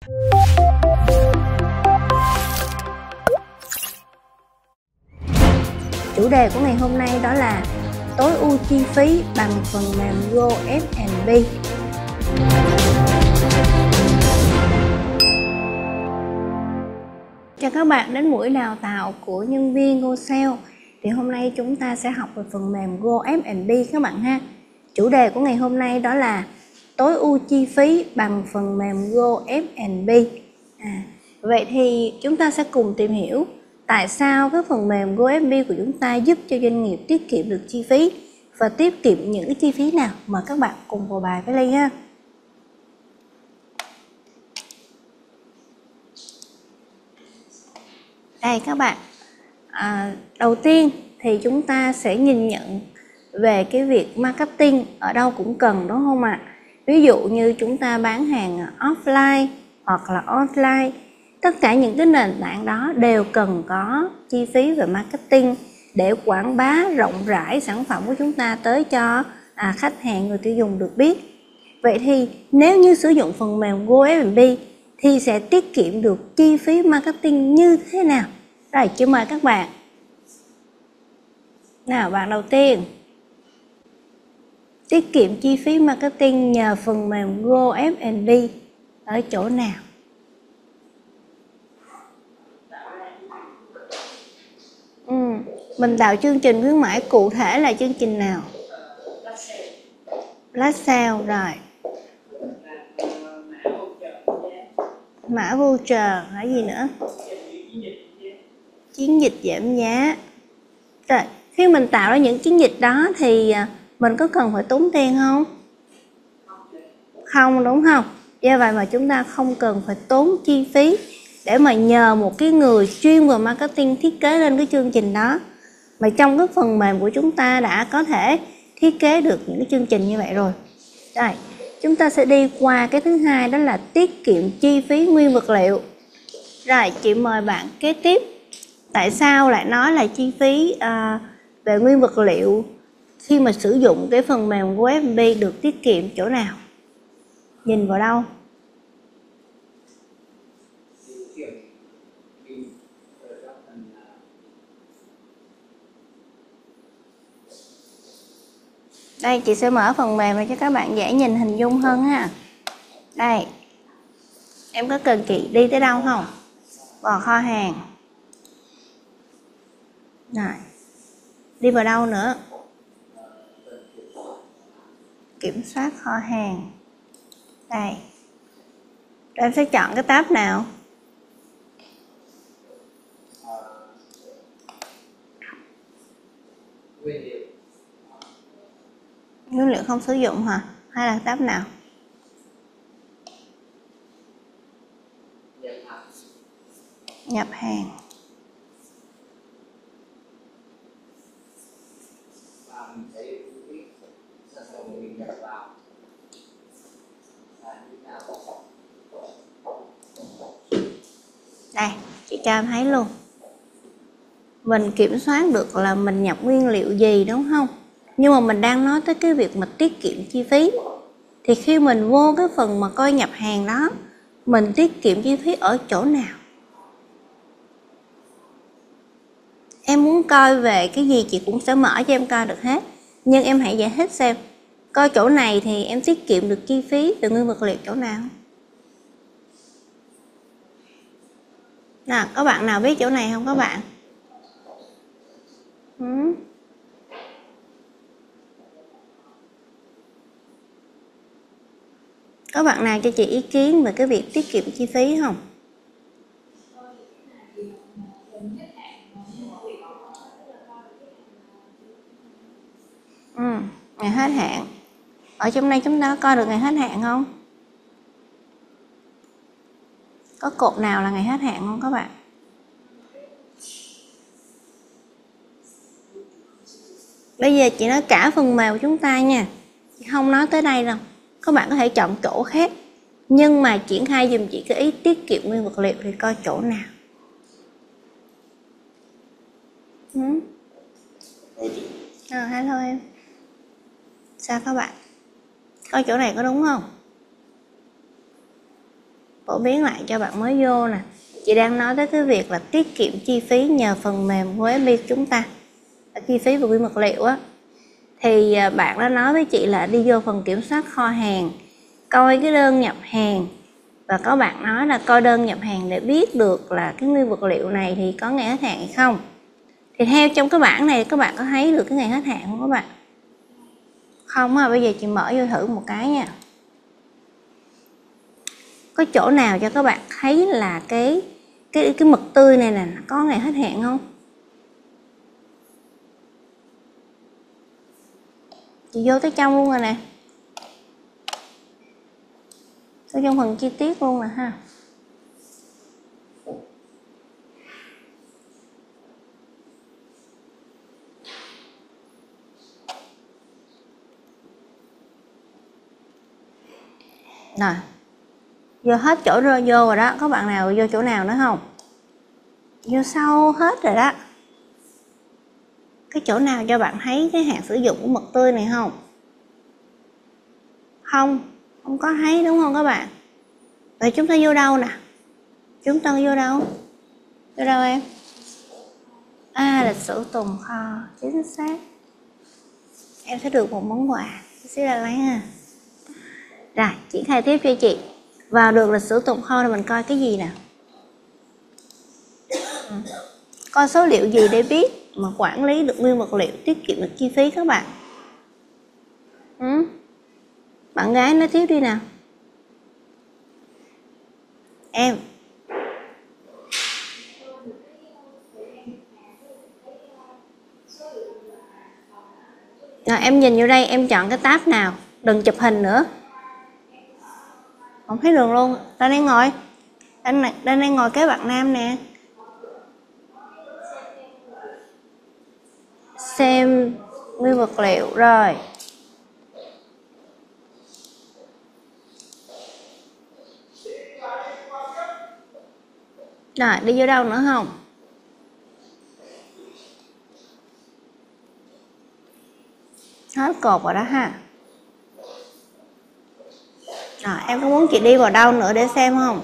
Chủ đề của ngày hôm nay đó là tối ưu chi phí bằng phần mềm Go F&B. Chào các bạn đến buổi đào tạo của nhân viên Go Sale. Thì hôm nay chúng ta sẽ học về phần mềm Go F&B các bạn ha. Chủ đề của ngày hôm nay đó là tối ưu chi phí bằng phần mềm Go F&B. Vậy thì chúng ta sẽ cùng tìm hiểu tại sao cái phần mềm Go F&B của chúng ta giúp cho doanh nghiệp tiết kiệm được chi phí và tiết kiệm những cái chi phí nào mà các bạn cùng vào bài với Ly ha. Đây các bạn, đầu tiên thì chúng ta sẽ nhìn nhận về cái việc marketing ở đâu cũng cần, đúng không ạ? Ví dụ như chúng ta bán hàng offline hoặc là online, tất cả những cái nền tảng đó đều cần có chi phí về marketing để quảng bá rộng rãi sản phẩm của chúng ta tới cho khách hàng, người tiêu dùng được biết. Vậy thì nếu như sử dụng phần mềm Go F&B thì sẽ tiết kiệm được chi phí marketing như thế nào? Rồi, xin mời các bạn. Nào, bạn đầu tiên. Tiết kiệm chi phí marketing nhờ phần mềm Go F&B ở chỗ nào? Mình tạo chương trình khuyến mãi cụ thể là chương trình nào? Flash sale rồi. Mã voucher là gì nữa? Chiến dịch giảm giá. Rồi, khi mình tạo ra những chiến dịch đó thì mình có cần phải tốn tiền không? Không, đúng không? Do vậy mà chúng ta không cần phải tốn chi phí để mà nhờ một cái người chuyên về marketing thiết kế lên cái chương trình đó. Mà trong cái phần mềm của chúng ta đã có thể thiết kế được những cái chương trình như vậy rồi. Rồi, chúng ta sẽ đi qua cái thứ hai, đó là tiết kiệm chi phí nguyên vật liệu. Rồi, chị mời bạn kế tiếp. Tại sao lại nói là chi phí về nguyên vật liệu khi mà sử dụng cái phần mềm của F&B được tiết kiệm chỗ nào? Nhìn vào đâu? Đây, chị sẽ mở phần mềm để cho các bạn dễ nhìn hình dung hơn ha. Đây, em có cần chị đi tới đâu không? Vào kho hàng. Rồi, đi vào đâu nữa? Kiểm soát kho hàng. Đây, em sẽ chọn cái tab nào? Nguyên liệu không sử dụng hả? Hay là tab nào? Nhập hàng. Đây, chị cho em thấy luôn. Mình kiểm soát được là mình nhập nguyên liệu gì, đúng không? Nhưng mà mình đang nói tới cái việc mà tiết kiệm chi phí. Thì khi mình vô cái phần mà coi nhập hàng đó, mình tiết kiệm chi phí ở chỗ nào? Em muốn coi về cái gì chị cũng sẽ mở cho em coi được hết. Nhưng em hãy giải thích xem, coi chỗ này thì em tiết kiệm được chi phí từ nguyên vật liệu chỗ nào? Nào, có bạn nào biết chỗ này không các bạn? Có bạn nào cho chị ý kiến về cái việc tiết kiệm chi phí không? Ngày hết hạn. Ở trong đây chúng ta có coi được ngày hết hạn không? Có cột nào là ngày hết hạn không các bạn? Bây giờ chị nói cả phần mềm của chúng ta nha, chị không nói tới đây đâu. Các bạn có thể chọn chỗ khác, nhưng mà triển khai dùm chị cái ý tiết kiệm nguyên vật liệu thì coi chỗ nào. Hello em. Sao các bạn? Coi chỗ này có đúng không? phổ biến lại cho bạn mới vô nè. Chị đang nói tới cái việc là tiết kiệm chi phí nhờ phần mềm Webby chúng ta, chi phí về nguyên vật liệu á. Thì bạn đã nói với chị là đi vô phần kiểm soát kho hàng, coi cái đơn nhập hàng, và có bạn nói là coi đơn nhập hàng để biết được là cái nguyên vật liệu này thì có ngày hết hạn hay không. Thì theo trong cái bảng này các bạn có thấy được cái ngày hết hạn không các bạn? Không à, bây giờ chị mở vô thử một cái nha. Có chỗ nào cho các bạn thấy là cái mực tươi này nè có ngày hết hạn không? Chị vô tới trong luôn rồi nè, tới trong phần chi tiết luôn nè ha. Rồi, vô hết chỗ vô rồi đó. Có bạn nào vô chỗ nào nữa không? Vô sâu hết rồi đó. Cái chỗ nào cho bạn thấy cái hạn sử dụng của mực tươi này không? Không có thấy đúng không các bạn? Vậy chúng ta vô đâu nè? Chúng ta vô đâu? Vô đâu em? À, lịch sử tồn kho, chính xác. Em sẽ được một món quà. Chị sẽ là lấy ha. Rồi, triển khai tiếp cho chị. Vào được lịch sử tồn kho thì mình coi cái gì nè? Coi số liệu gì để biết mà quản lý được nguyên vật liệu, tiết kiệm được chi phí các bạn? Bạn gái nói tiếp đi nào. Em. Rồi, em nhìn vô đây, em chọn cái tab nào, đừng chụp hình nữa. Không thấy đường luôn. Đang đây ngồi. Đang đây ngồi kế bạn nam nè. Xem nguyên vật liệu rồi. Rồi, đi vô đâu nữa không? Hết cột rồi đó ha. Rồi, em có muốn chị đi vào đâu nữa để xem không?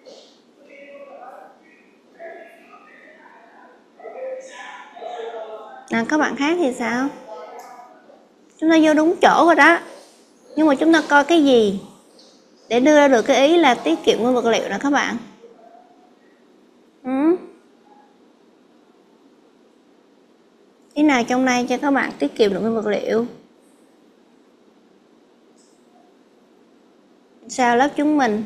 Nào, các bạn khác thì sao? Chúng ta vô đúng chỗ rồi đó. Nhưng mà chúng ta coi cái gì để đưa ra được cái ý là tiết kiệm nguyên vật liệu nè các bạn? Ý nào trong đây cho các bạn tiết kiệm được nguyên vật liệu? Sao lớp chúng mình?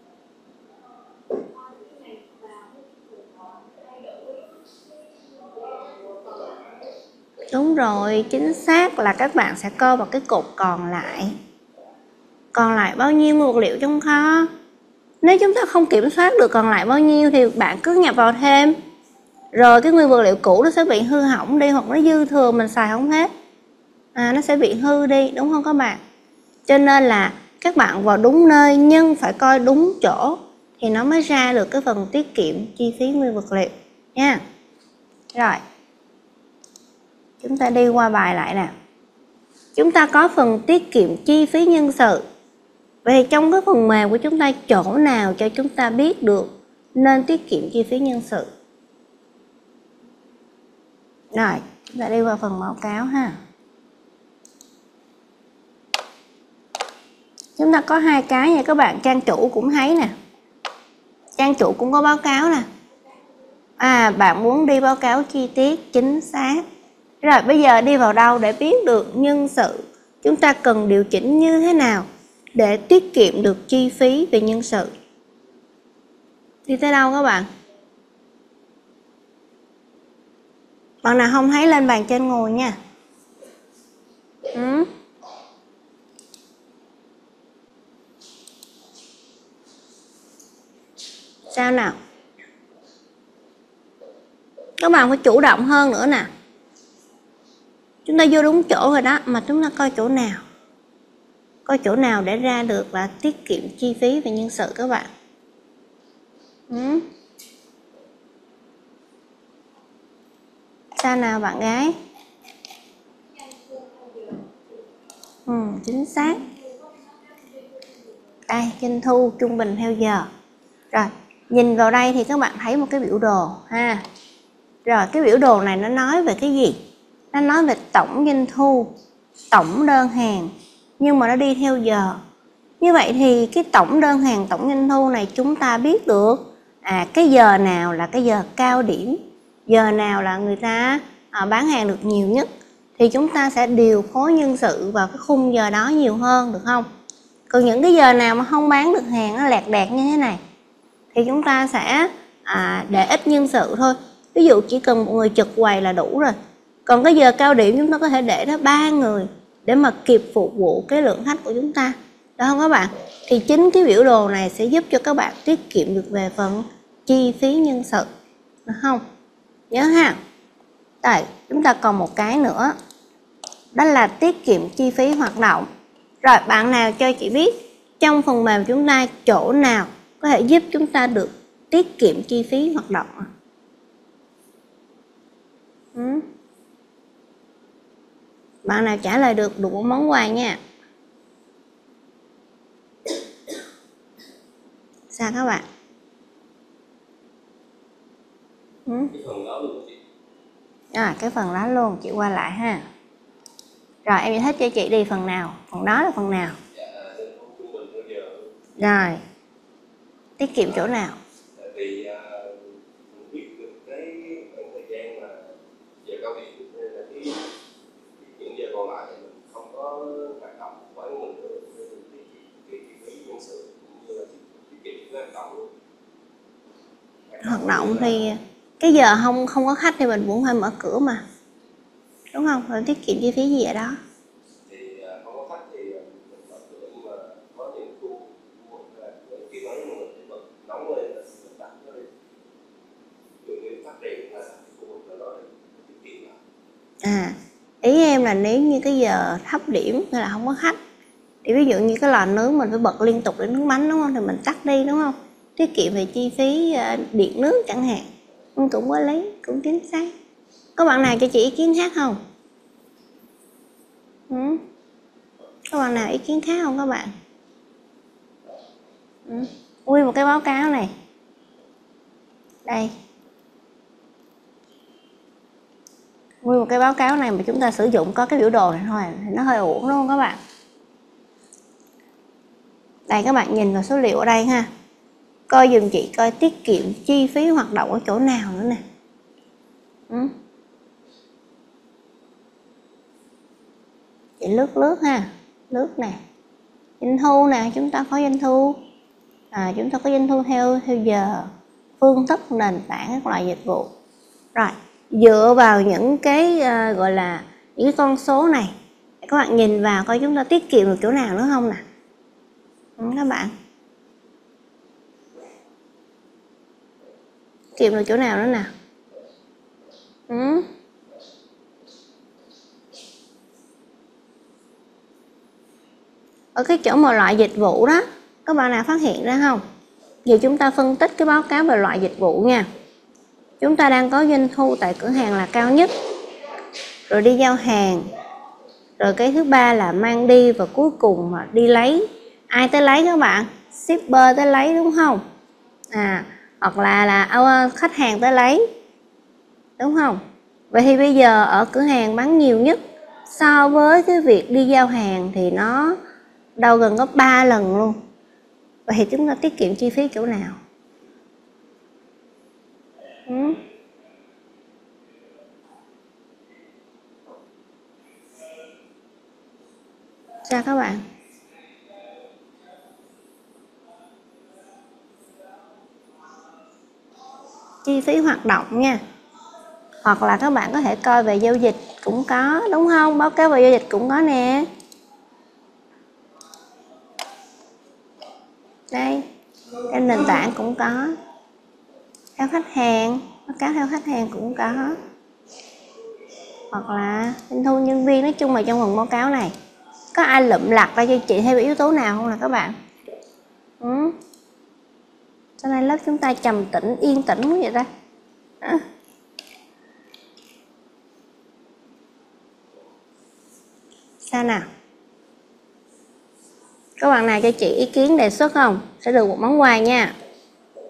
Đúng rồi, chính xác là các bạn sẽ coi vào cái cột còn lại. Còn lại bao nhiêu nguyên vật liệu trong kho? Nếu chúng ta không kiểm soát được còn lại bao nhiêu thì bạn cứ nhập vào thêm. Rồi cái nguyên vật liệu cũ nó sẽ bị hư hỏng đi, hoặc nó dư thừa mình xài không hết. Nó sẽ bị hư đi, đúng không các bạn? Cho nên là các bạn vào đúng nơi nhưng phải coi đúng chỗ thì nó mới ra được cái phần tiết kiệm chi phí nguyên vật liệu nha. Rồi, chúng ta đi qua bài lại nè. Chúng ta có phần tiết kiệm chi phí nhân sự. Vậy trong cái phần mềm của chúng ta chỗ nào cho chúng ta biết được nên tiết kiệm chi phí nhân sự? Rồi, chúng ta đi vào phần báo cáo ha. Chúng ta có hai cái nha các bạn, trang chủ cũng thấy nè. Trang chủ cũng có báo cáo nè. Bạn muốn đi báo cáo chi tiết, chính xác. Rồi bây giờ đi vào đâu để biết được nhân sự chúng ta cần điều chỉnh như thế nào để tiết kiệm được chi phí về nhân sự? Đi tới đâu các bạn? Bạn nào không thấy lên bàn trên ngồi nha. Sao nào? Các bạn phải chủ động hơn nữa nè. Chúng ta vô đúng chỗ rồi đó, mà chúng ta coi chỗ nào? Coi chỗ nào để ra được là tiết kiệm chi phí về nhân sự các bạn? Sao nào bạn gái? Chính xác. Đây, doanh thu trung bình theo giờ. Rồi, nhìn vào đây thì các bạn thấy một cái biểu đồ ha. Rồi, cái biểu đồ này nó nói về cái gì? Nó nói về tổng doanh thu, tổng đơn hàng, nhưng mà nó đi theo giờ. Như vậy thì cái tổng đơn hàng, tổng doanh thu này chúng ta biết được cái giờ nào là cái giờ cao điểm, giờ nào là người ta bán hàng được nhiều nhất, thì chúng ta sẽ điều phối nhân sự vào cái khung giờ đó nhiều hơn, được không? Còn những cái giờ nào mà không bán được hàng, nó lẹt đẹt như thế này thì chúng ta sẽ để ít nhân sự thôi. Ví dụ chỉ cần một người trực quầy là đủ rồi. Còn cái giờ cao điểm chúng ta có thể để đó 3 người để mà kịp phục vụ cái lượng khách của chúng ta, được không các bạn? Thì chính cái biểu đồ này sẽ giúp cho các bạn tiết kiệm được về phần chi phí nhân sự, được không? Nhớ ha. Rồi, chúng ta còn một cái nữa, đó là tiết kiệm chi phí hoạt động. Rồi, bạn nào cho chị biết trong phần mềm chúng ta chỗ nào có thể giúp chúng ta được tiết kiệm chi phí hoạt động? Bạn nào trả lời được một món quà nha. Sao các bạn? Cái phần đó luôn chị. Cái phần đó luôn, chị qua lại ha. Rồi, em giải thích cho chị đi phần nào? Phần đó là phần nào? Trung bình theo giờ. Rồi, tiết kiệm chỗ nào? Tại vì mình biết được cái khoảng thời gian mà giờ cao điểm, nên là những giờ còn lại thì mình không có hoạt động quá mình nữa, nên mình tiết kiệm chi phí nhân sự cũng như là tiết kiệm cái hoạt động luôn. Hoạt động thì cái giờ không có khách thì mình cũng phải mở cửa mà, đúng không? Rồi tiết kiệm chi phí gì ở đó? Thì không có khách thì mình mở cửa, nhưng mà có những khu mua là khi nóng mình bật nóng lên là mình tắt nó đi. Ví dụ như tắt đèn là khu vực đó tiết kiệm lại. Ý em là nếu như cái giờ thấp điểm hay là không có khách thì ví dụ như cái lò nướng mình phải bật liên tục để nướng bánh, đúng không? Thì mình tắt đi, đúng không? Tiết kiệm về chi phí điện nước chẳng hạn. Cũng có lý, cũng chính xác. Có bạn nào cho chị ý kiến khác không? Có bạn nào ý kiến khác không các bạn? Nguyên một cái báo cáo này. Đây. Nguyên một cái báo cáo này mà chúng ta sử dụng có cái biểu đồ này thôi thì nó hơi uổng, đúng không các bạn? Đây, các bạn nhìn vào số liệu ở đây ha. Coi dùm chị coi tiết kiệm chi phí hoạt động ở chỗ nào nữa nè. Chị lướt ha. Lướt nè. Doanh thu nè, chúng ta có doanh thu. Chúng ta có doanh thu theo giờ, phương thức, nền tảng, các loại dịch vụ. Rồi, dựa vào những cái gọi là những cái con số này, các bạn nhìn vào coi chúng ta tiết kiệm được chỗ nào nữa không nè. Các bạn kiệm được chỗ nào nữa nè? Ở cái chỗ một loại dịch vụ đó, các bạn nào phát hiện ra không? Giờ chúng ta phân tích cái báo cáo về loại dịch vụ nha. Chúng ta đang có doanh thu tại cửa hàng là cao nhất, rồi đi giao hàng, rồi cái thứ ba là mang đi, và cuối cùng mà đi lấy. Ai tới lấy các bạn? Shipper tới lấy, đúng không? Hoặc là khách hàng tới lấy, đúng không? Vậy thì bây giờ ở cửa hàng bán nhiều nhất so với cái việc đi giao hàng thì nó đâu gần gấp 3 lần luôn. Vậy thì chúng ta tiết kiệm chi phí chỗ nào? Sao các bạn? Chi phí hoạt động nha. Hoặc là các bạn có thể coi về giao dịch cũng có, đúng không? Báo cáo về giao dịch cũng có nè. Đây, trên nền tảng cũng có. Theo khách hàng, báo cáo theo khách hàng cũng có. Hoặc là doanh thu nhân viên, nói chung là trong phần báo cáo này. Có ai lụm lặt ra cho chị theo yếu tố nào không nè các bạn? Sau này lớp chúng ta trầm tĩnh, yên tĩnh quá vậy ta. Sao nào? Các bạn nào cho chị ý kiến đề xuất không? Sẽ được một món quà nha.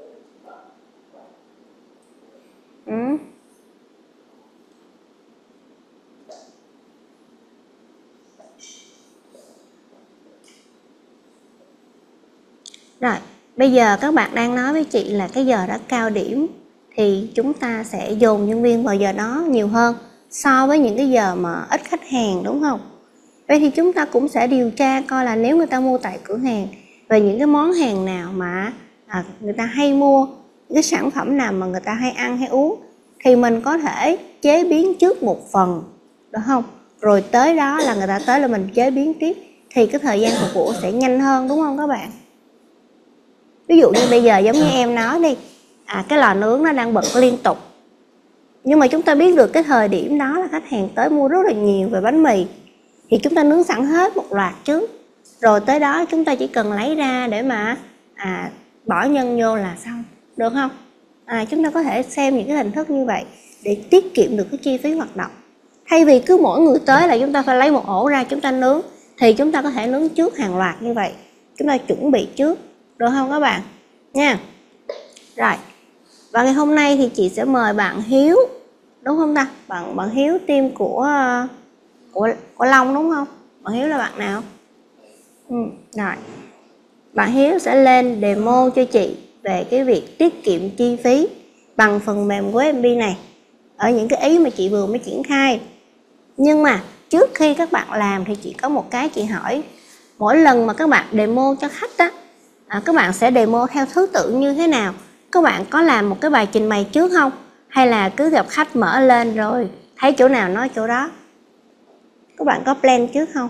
Rồi, bây giờ các bạn đang nói với chị là cái giờ đó cao điểm thì chúng ta sẽ dồn nhân viên vào giờ đó nhiều hơn so với những cái giờ mà ít khách hàng, đúng không? Vậy thì chúng ta cũng sẽ điều tra coi là nếu người ta mua tại cửa hàng về những cái món hàng nào mà người ta hay mua, những cái sản phẩm nào mà người ta hay ăn hay uống, thì mình có thể chế biến trước một phần, được không? Rồi tới đó là người ta tới là mình chế biến tiếp, thì cái thời gian phục vụ sẽ nhanh hơn, đúng không các bạn? Ví dụ như bây giờ giống như em nói đi, cái lò nướng nó đang bật liên tục, nhưng mà chúng ta biết được cái thời điểm đó là khách hàng tới mua rất là nhiều về bánh mì, thì chúng ta nướng sẵn hết một loạt trước, rồi tới đó chúng ta chỉ cần lấy ra để mà bỏ nhân vô là xong, được không? Chúng ta có thể xem những cái hình thức như vậy để tiết kiệm được cái chi phí hoạt động. Thay vì cứ mỗi người tới là chúng ta phải lấy một ổ ra chúng ta nướng, thì chúng ta có thể nướng trước hàng loạt như vậy, chúng ta chuẩn bị trước, được không các bạn nha? Rồi, và ngày hôm nay thì chị sẽ mời bạn Hiếu, đúng không ta? Bạn Hiếu team của Long, đúng không? Bạn Hiếu là bạn nào? Rồi, bạn Hiếu sẽ lên demo cho chị về cái việc tiết kiệm chi phí bằng phần mềm của FB này ở những cái ý mà chị vừa mới triển khai. Nhưng mà trước khi các bạn làm thì chị có một cái chị hỏi, mỗi lần mà các bạn demo cho khách á, các bạn sẽ demo theo thứ tự như thế nào? Các bạn có làm một cái bài trình bày trước không? Hay là cứ gặp khách mở lên rồi thấy chỗ nào nói chỗ đó? Các bạn có plan trước không?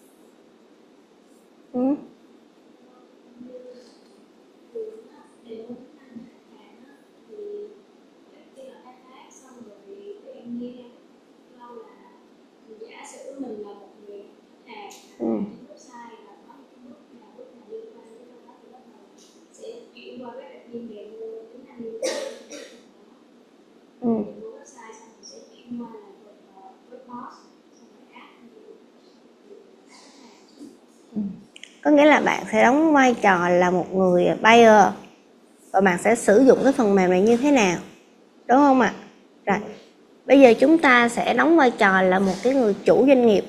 Có nghĩa là bạn sẽ đóng vai trò là một người buyer và bạn sẽ sử dụng cái phần mềm này như thế nào, đúng không ạ? Rồi, bây giờ chúng ta sẽ đóng vai trò là một cái người chủ doanh nghiệp,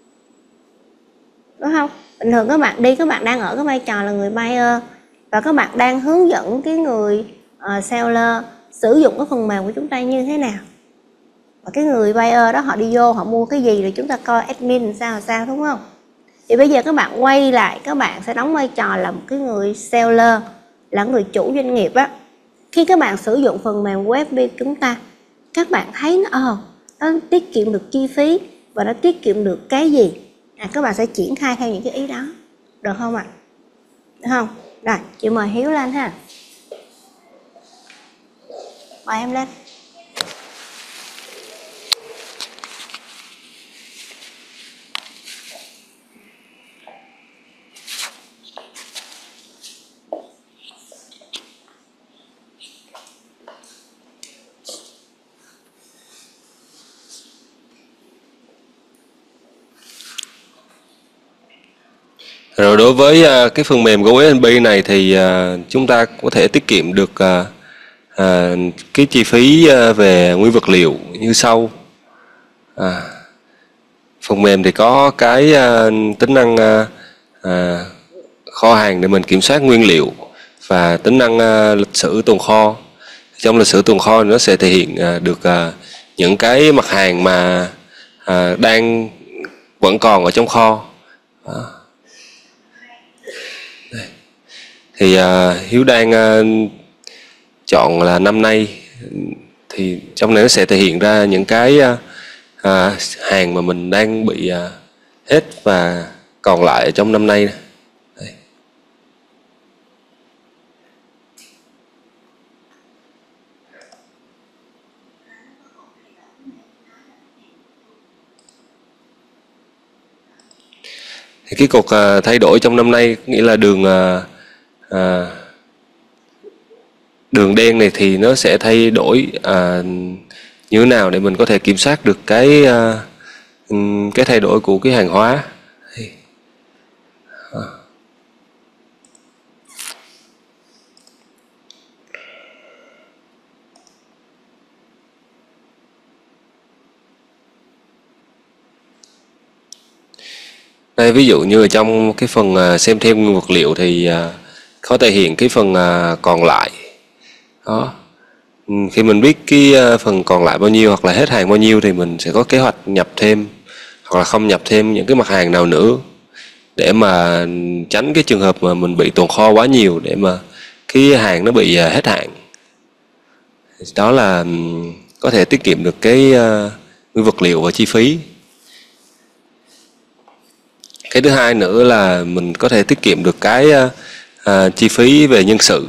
đúng không? Bình thường các bạn đi, các bạn đang ở cái vai trò là người buyer và các bạn đang hướng dẫn cái người seller sử dụng cái phần mềm của chúng ta như thế nào. Và cái người buyer đó họ đi vô, họ mua cái gì rồi chúng ta coi admin sao, đúng không? Thì bây giờ các bạn quay lại, các bạn sẽ đóng vai trò là một cái người seller, là người chủ doanh nghiệp á. Khi các bạn sử dụng phần mềm của FB chúng ta, các bạn thấy nó tiết kiệm được chi phí và nó tiết kiệm được cái gì, các bạn sẽ triển khai theo những cái ý đó, được không ạ? Được không? Rồi, chị mời Hiếu lên ha. Mời em lên. Rồi đối với cái phần mềm của F&B này thì chúng ta có thể tiết kiệm được cái chi phí về nguyên vật liệu như sau. Phần mềm thì có cái tính năng kho hàng để mình kiểm soát nguyên liệu và tính năng lịch sử tồn kho. Trong lịch sử tồn kho nó sẽ thể hiện được những cái mặt hàng mà đang vẫn còn ở trong kho. Thì Hiếu đang chọn là năm nay, thì trong này nó sẽ thể hiện ra những cái hàng mà mình đang bị hết và còn lại trong năm nay. Đây. Thì cái cột thay đổi trong năm nay nghĩa là đường đen này thì nó sẽ thay đổi như thế nào để mình có thể kiểm soát được cái thay đổi của cái hàng hóa. Đây, ví dụ như ở trong cái phần xem thêm nguyên vật liệu thì có thể hiện cái phần còn lại đó. Khi mình biết cái phần còn lại bao nhiêu hoặc là hết hàng bao nhiêu thì mình sẽ có kế hoạch nhập thêm hoặc là không nhập thêm những cái mặt hàng nào nữa, để mà tránh cái trường hợp mà mình bị tồn kho quá nhiều để mà cái hàng nó bị hết hạn. Đó là có thể tiết kiệm được cái nguyên vật liệu và chi phí. Cái thứ hai nữa là mình có thể tiết kiệm được cái chi phí về nhân sự.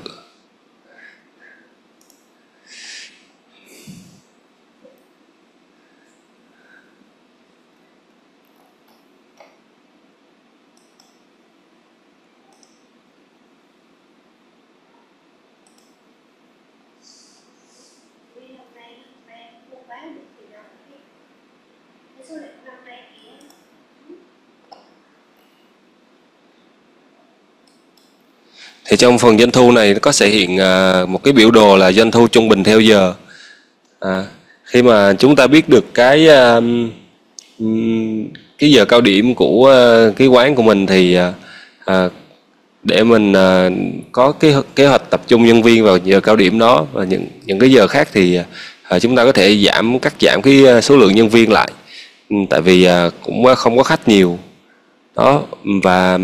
Thì trong phần doanh thu này nó có sẽ hiện một cái biểu đồ là doanh thu trung bình theo giờ. Khi mà chúng ta biết được cái giờ cao điểm của cái quán của mình thì để mình có cái kế hoạch tập trung nhân viên vào giờ cao điểm đó, và những cái giờ khác thì chúng ta có thể cắt giảm cái số lượng nhân viên lại. Tại vì cũng không có khách nhiều đó, và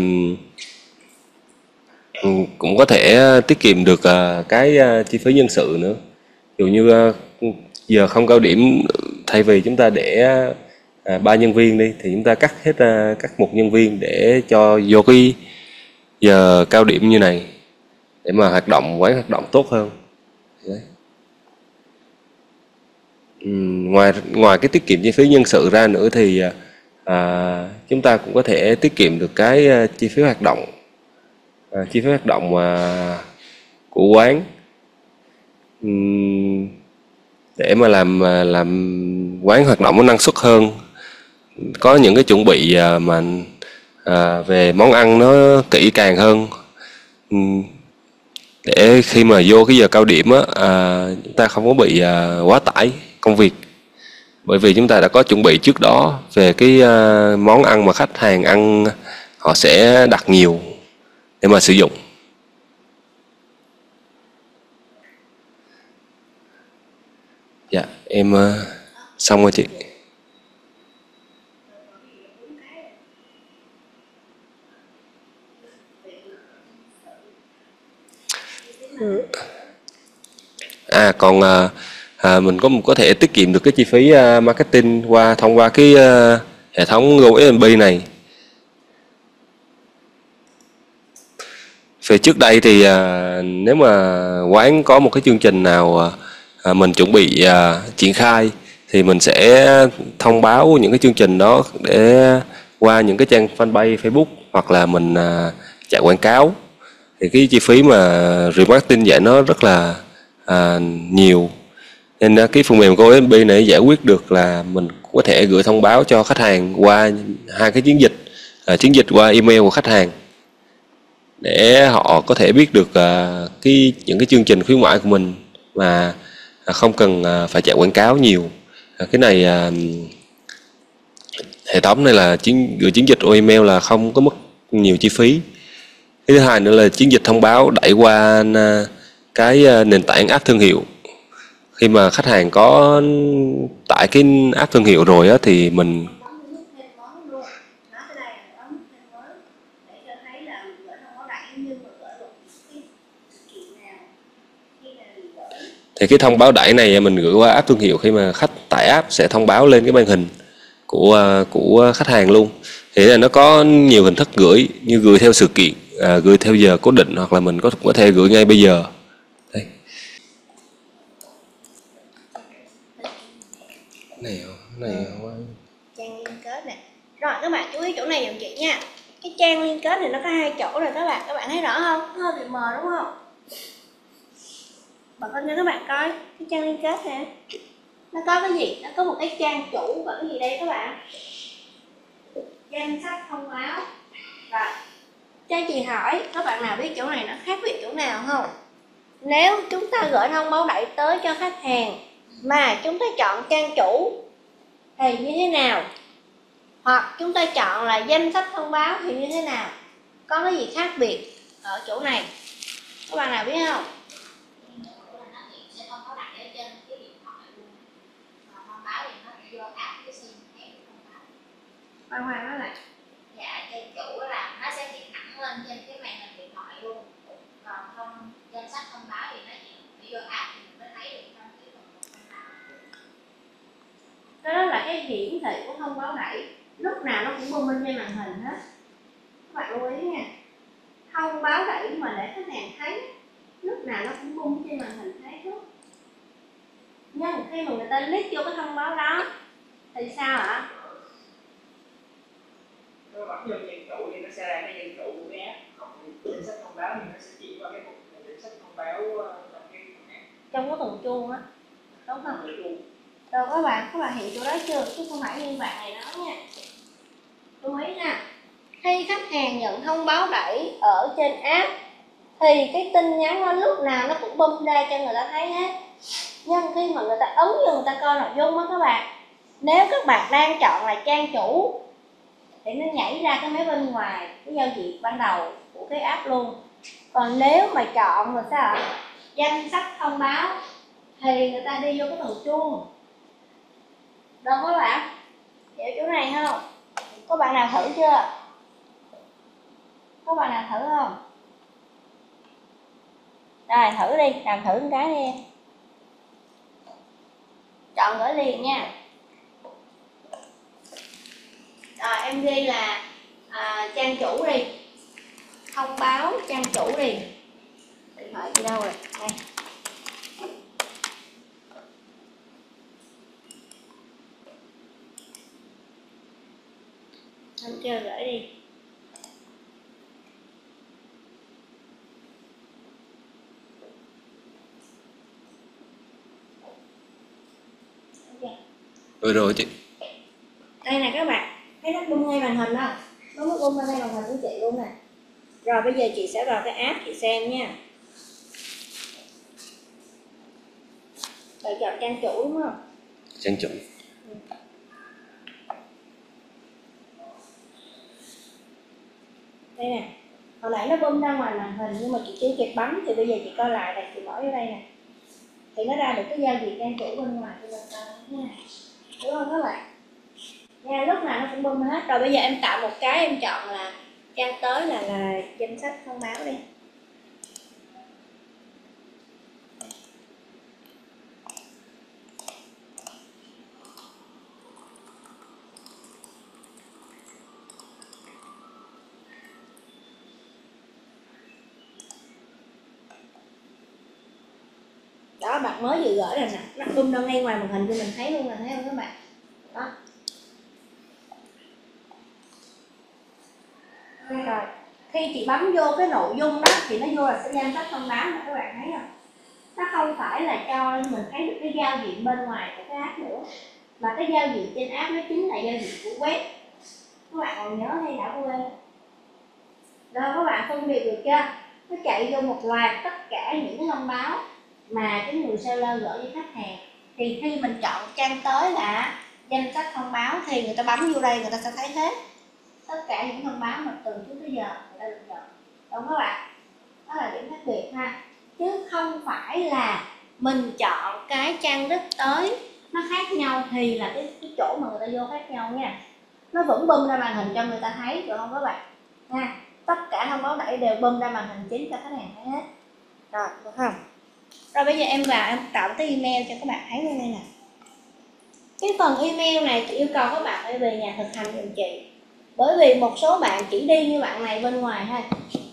cũng có thể tiết kiệm được cái chi phí nhân sự nữa. Ví dụ như giờ không cao điểm, thay vì chúng ta để 3 nhân viên đi thì chúng ta cắt một nhân viên để cho vô cái giờ cao điểm như này để mà quán hoạt động tốt hơn. Đấy. Ngoài cái tiết kiệm chi phí nhân sự ra nữa thì chúng ta cũng có thể tiết kiệm được cái chi phí hoạt động. Chi phí hoạt động của quán, để mà làm quán hoạt động nó năng suất hơn. Có những cái chuẩn bị về món ăn nó kỹ càng hơn, để khi mà vô cái giờ cao điểm chúng ta không có bị quá tải công việc, bởi vì chúng ta đã có chuẩn bị trước đó về cái món ăn mà khách hàng ăn họ sẽ đặt nhiều để mà sử dụng. Dạ em xong rồi chị. Còn mình có thể tiết kiệm được cái chi phí marketing thông qua cái hệ thống GoFNB này. Về trước đây thì nếu mà quán có một cái chương trình nào mình chuẩn bị triển khai thì mình sẽ thông báo những cái chương trình đó để qua những cái trang fanpage Facebook, hoặc là mình chạy quảng cáo. Thì cái chi phí mà remarketing vậy nó rất là nhiều, nên cái phần mềm GoFNB này giải quyết được là mình có thể gửi thông báo cho khách hàng qua hai cái chiến dịch qua email của khách hàng, để họ có thể biết được những cái chương trình khuyến mãi của mình mà không cần phải chạy quảng cáo nhiều. Cái này hệ thống này là gửi chiến dịch qua email là không có mất nhiều chi phí. Cái thứ hai nữa là chiến dịch thông báo đẩy qua cái nền tảng app thương hiệu. Khi mà khách hàng có tải cái app thương hiệu rồi á, thì mình thì cái thông báo đẩy này mình gửi qua app thương hiệu. Khi mà khách tải app sẽ thông báo lên cái màn hình của khách hàng luôn. Thì là nó có nhiều hình thức gửi, như gửi theo sự kiện, gửi theo giờ cố định, hoặc là mình có thể gửi ngay bây giờ. Đây. Này trang liên kết này. Rồi các bạn chú ý chỗ này giùm chị nha. Cái trang liên kết này nó có hai chỗ rồi các bạn thấy rõ không? Nó hơi bị mờ đúng không? Bà con cho các bạn coi cái trang liên kết nè, nó có cái gì? Nó có một cái trang chủ và cái gì đây các bạn? Danh sách thông báo. Rồi, cho chị hỏi các bạn nào biết chỗ này nó khác biệt chỗ nào không? Nếu chúng ta gửi thông báo đẩy tới cho khách hàng mà chúng ta chọn trang chủ thì như thế nào? Hoặc chúng ta chọn là danh sách thông báo thì như thế nào? Có cái gì khác biệt ở chỗ này? Các bạn nào biết không? Khoan khoan nói lại. Dạ, trên chủ là nó sẽ hiện hẳn lên trên cái màn hình điện thoại luôn. Còn không danh sách thông báo thì nó chỉ vô app thì mình mới thấy được trong cái phần thông báo. Đó là cái hiển thị của thông báo đẩy, lúc nào nó cũng bung lên trên màn hình hết. Các bạn lưu ý nha, thông báo đẩy mà để khách hàng thấy lúc nào nó cũng bung trên màn hình thấy hết. Nhưng khi mà người ta click vô cái thông báo đó thì sao ạ? Nó bấm vô danh chủ thì nó sẽ ra cái danh chủ của cái app, còn danh sách thông báo thì nó sẽ chỉ vào cái mục danh sách thông báo trong cái app, Trong cái phần chuông á, đúng không? cái chuông. Rồi các bạn hiểu chỗ đó chưa? Chứ không phải như bạn này nói nha. Lưu ý nha, khi khách hàng nhận thông báo đẩy ở trên app thì cái tin nhắn nó lúc nào nó cũng bung ra cho người ta thấy hết. Nhưng khi mà người ta ấn vô người ta coi nội dung đó các bạn, nếu các bạn đang chọn là trang chủ thì nó nhảy ra cái máy bên ngoài cái giao diện ban đầu của cái app luôn. Còn nếu mà chọn là sao ạ? Danh sách thông báo thì người ta đi vô cái phần chuông. Được các bạn? Hiểu chỗ này không? Có bạn nào thử chưa? Có bạn nào thử không? Rồi thử đi, làm thử một cái đi em. Chọn gửi liền nha. Rồi em ghi là trang chủ đi, thông báo trang chủ đi. Điện thoại đi đâu rồi? Đây. Anh chưa gửi đi. Rồi chị. Đây nè các bạn, thấy nó bung ngay màn hình không? Nó mới bung ngay màn hình của chị luôn nè. Rồi bây giờ chị sẽ vào cái app chị xem nha. Rồi chọn trang chủ đúng không? Trang chủ. Đây nè, hồi nãy nó bung ra ngoài màn hình nhưng mà chị chưa kịp bấm thì bây giờ chị coi lại này, chị mở vô đây nè. Thì nó ra được cái giao diện trang chủ bên ngoài cho mình coi nha. Đúng không các bạn? Nha, lúc nào nó cũng bung hết. Rồi bây giờ em tạo một cái, em chọn là trang tới là danh sách thông báo đi. Đó, bạn mới vừa gửi rồi nè, nó bung ra ngay ngoài màn hình cho mình thấy luôn nè, thấy không các bạn? Đó. Rồi, khi chị bấm vô cái nội dung đó thì nó vô là sẽ danh sách thông báo nè, các bạn thấy không? Nó không phải là cho mình thấy được cái giao diện bên ngoài của cái app nữa, mà cái giao diện trên app nó chính là giao diện của web. Các bạn còn nhớ hay đã quên? Rồi các bạn phân biệt được chưa? Nó chạy vô một loạt tất cả những cái thông báo mà cái người seller gửi cho khách hàng. Thì khi mình chọn trang tới là danh sách thông báo thì người ta bấm vô đây người ta sẽ thấy hết tất cả những thông báo mà từ trước tới giờ người ta được nhận. Đúng các bạn? Đó là điểm khác biệt ha. Chứ không phải là mình chọn cái trang đích tới nó khác nhau thì là cái chỗ mà người ta vô khác nhau nha. Nó vẫn bung ra màn hình cho người ta thấy, được không các bạn? Ha. Tất cả thông báo đẩy đều bung ra màn hình chính cho khách hàng thấy hết. Rồi, được không? Rồi bây giờ em vào em tạo cái email cho các bạn thấy luôn đây nè. Cái phần email này chị yêu cầu các bạn phải về nhà thực hành giùm chị. Bởi vì một số bạn chỉ đi như bạn này bên ngoài thôi.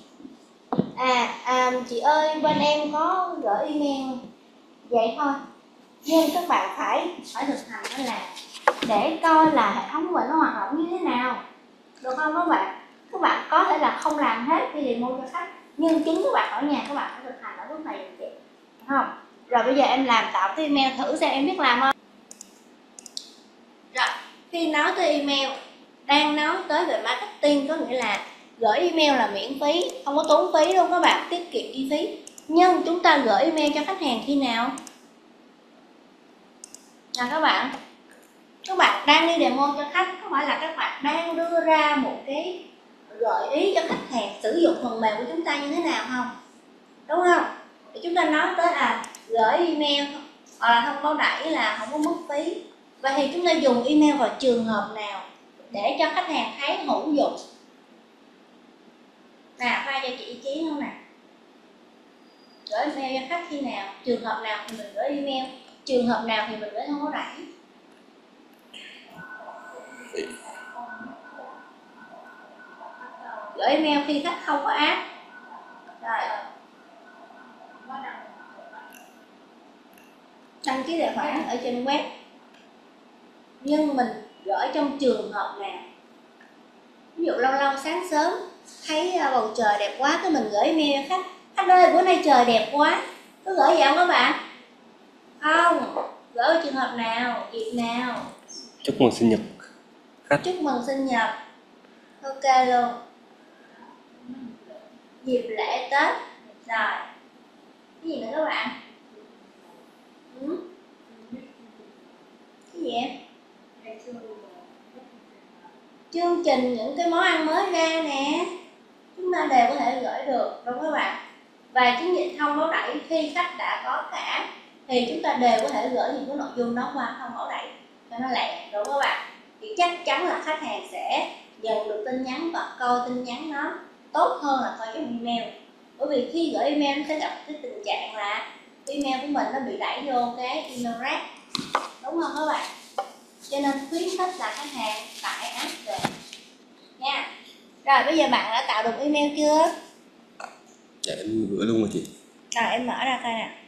Chị ơi bên em có gửi email vậy thôi. Nhưng các bạn phải thực hành đó là để coi là hệ thống của mình nó hoạt động như thế nào. Được không các bạn? Các bạn có thể là không làm hết cái demo cho khách, nhưng chính các bạn ở nhà các bạn phải thực hành ở bước này giùm chị. Được không? Rồi bây giờ em làm tạo cái email thử xem em biết làm không? Rồi, khi nói tới email, đang nói tới về marketing có nghĩa là gửi email là miễn phí, không có tốn phí đâu các bạn, tiết kiệm chi phí. Nhưng chúng ta gửi email cho khách hàng khi nào? Là các bạn đang đi demo cho khách, có phải là các bạn đang đưa ra một cái gợi ý cho khách hàng sử dụng phần mềm của chúng ta như thế nào không? đúng không? Thì chúng ta nói tới gửi email hoặc là thông báo đẩy là không có mất phí. Vậy thì chúng ta dùng email vào trường hợp nào để cho khách hàng thấy hữu dụng? Nè, khoa cho chị ý kiến không nè. Gửi email cho khách khi nào, trường hợp nào thì mình gửi email, trường hợp nào thì mình gửi thông báo đẩy. Gửi email khi khách không có app. Rồi, đăng ký tài khoản ở trên web. Nhưng mình gửi trong trường hợp nào? Ví dụ lâu lâu sáng sớm thấy bầu trời đẹp quá, cái mình gửi email cho khách: khách ơi bữa nay trời đẹp quá. Có gửi vậy không các bạn? Không. Gửi ở trường hợp nào, dịp nào? Chúc mừng sinh nhật khách. Chúc mừng sinh nhật. Ok luôn. Dịp lễ Tết. Rồi. Cái gì nữa các bạn? Cái gì em? Chương trình những cái món ăn mới ra nè, chúng ta đều có thể gửi được, đúng không các bạn? Và chứng nhận thông báo đẩy khi khách đã có cả thì chúng ta đều có thể gửi những cái nội dung đó qua thông báo đẩy cho nó lẹ, đúng không các bạn? Thì chắc chắn là khách hàng sẽ nhận được tin nhắn và coi tin nhắn nó tốt hơn là coi trong email. Bởi vì khi gửi email nó sẽ gặp cái tình trạng là email của mình nó bị đẩy vô cái email rác, đúng không các bạn? Cho nên khuyến khích là khách hàng tải app về nha. Rồi bây giờ bạn đã tạo được email chưa? Dạ em gửi luôn rồi chị. Rồi em mở ra coi nè.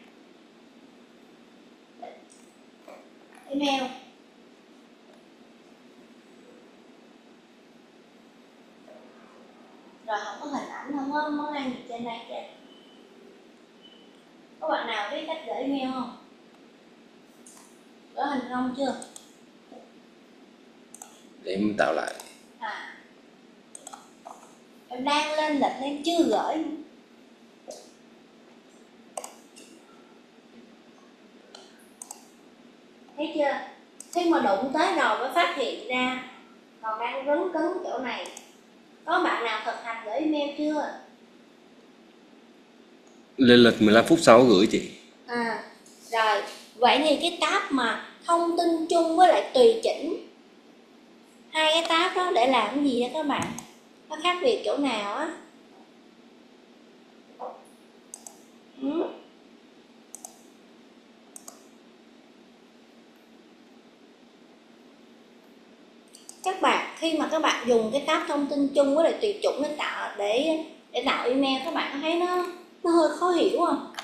Email. Rồi không có hình ảnh, không có món ăn gì trên đây kìa. Có bạn nào biết cách gửi email không? Gửi hình không chưa? Để em tạo lại. Em đang lên lịch em chưa gửi. Thấy chưa? Khi mà đụng tới rồi mới phát hiện ra còn đang rấn cấn chỗ này. Có bạn nào thực hành gửi email chưa? Lên lịch 15 phút sau gửi chị. Rồi, vậy thì cái tab mà thông tin chung với lại tùy chỉnh, hai cái tab đó để làm cái gì đó các bạn? Nó khác biệt chỗ nào á? Các bạn khi mà các bạn dùng cái tab thông tin chung với lại tùy chủng để tạo email, các bạn có thấy nó hơi khó hiểu không?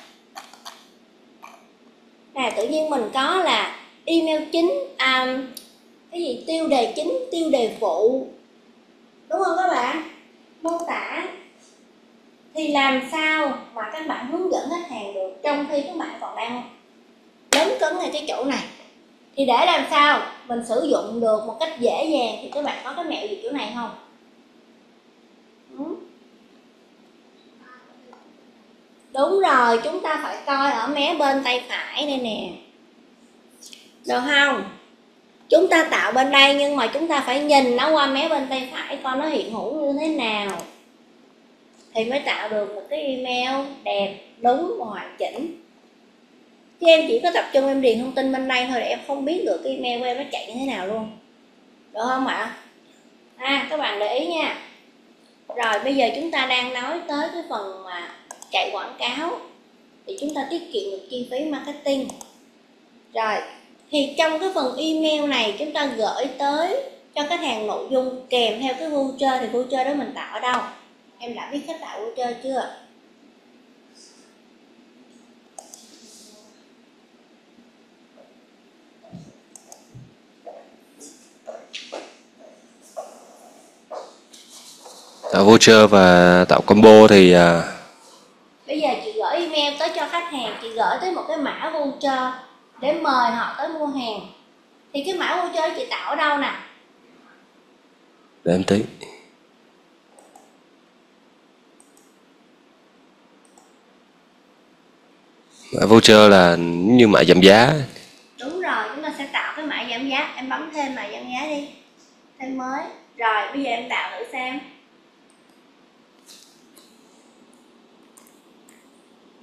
Tự nhiên mình có là email chính, cái gì tiêu đề chính, tiêu đề phụ, đúng không các bạn? Mô tả. Thì làm sao mà các bạn hướng dẫn khách hàng được trong khi các bạn còn đang lấn cấn ngay cái chỗ này? Thì để làm sao mình sử dụng được một cách dễ dàng thì các bạn có cái mẹo gì chỗ này không? Đúng rồi, chúng ta phải coi ở mé bên tay phải đây nè, được không? Chúng ta tạo bên đây nhưng mà chúng ta phải nhìn nó qua mé bên tay phải coi nó hiện hữu như thế nào thì mới tạo được một cái email đẹp, đúng và hoàn chỉnh. Chứ em chỉ có tập trung em điền thông tin bên đây thôi, để em không biết được cái email của em nó chạy như thế nào luôn, được không ạ? Các bạn để ý nha. Rồi bây giờ chúng ta đang nói tới cái phần mà chạy quảng cáo thì chúng ta tiết kiệm được chi phí marketing. Rồi thì trong cái phần email này chúng ta gửi tới cho khách hàng nội dung kèm theo cái voucher, thì voucher đó mình tạo ở đâu? Em đã biết cách tạo voucher chưa? Tạo voucher và tạo combo thì bây giờ chị gửi email tới cho khách hàng, chị gửi tới một cái mã voucher để mời họ tới mua hàng. Thì cái mã voucher chị tạo ở đâu nè? để em tí. Mã voucher là như mã giảm giá. Đúng rồi, chúng ta sẽ tạo cái mã giảm giá. Em bấm thêm mã giảm giá đi, thêm mới. Rồi bây giờ em tạo thử xem.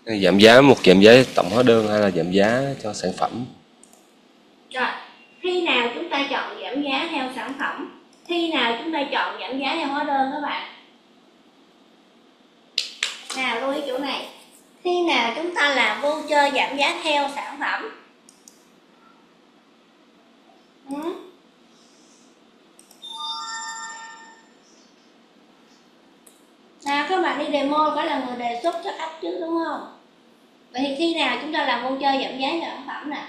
Giảm giá, một giảm giá tổng hóa đơn hay là giảm giá cho sản phẩm? Rồi, khi nào chúng ta chọn giảm giá theo sản phẩm, khi nào chúng ta chọn giảm giá theo hóa đơn các bạn? Nào lưu ý chỗ này, khi nào chúng ta làm voucher giảm giá theo sản phẩm? Nào các bạn đi demo phải là người đề xuất cho khách chứ đúng không? Vậy thì khi nào chúng ta làm voucher giảm giá cho sản phẩm nè?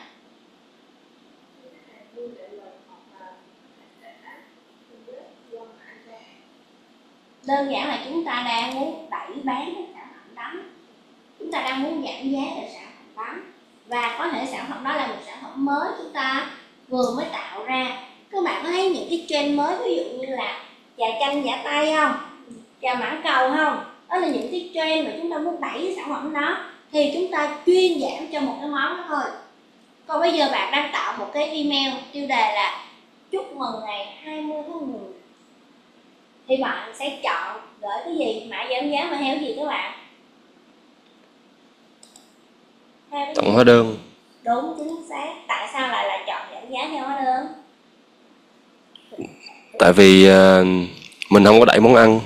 Đơn giản là chúng ta đang muốn đẩy bán cái sản phẩm đó, chúng ta đang muốn giảm giá cho sản phẩm đó, và có thể sản phẩm đó là một sản phẩm mới chúng ta vừa mới tạo ra. Các bạn có thấy những cái trend mới, ví dụ như là trà chanh giả tay không, trà mãng cầu không, đó là những cái trend mà chúng ta muốn đẩy cái sản phẩm đó, thì chúng ta chuyên giảm cho một cái món đó thôi. Còn bây giờ bạn đang tạo một cái email tiêu đề là chúc mừng ngày 20 tháng 10, thì bạn sẽ chọn gửi cái gì, mã giảm giá mà theo gì các bạn? Theo cái Tổng hóa đơn. Đúng, chính xác. Tại sao lại là chọn giảm giá theo hóa đơn? Tại vì mình không có đẩy món ăn.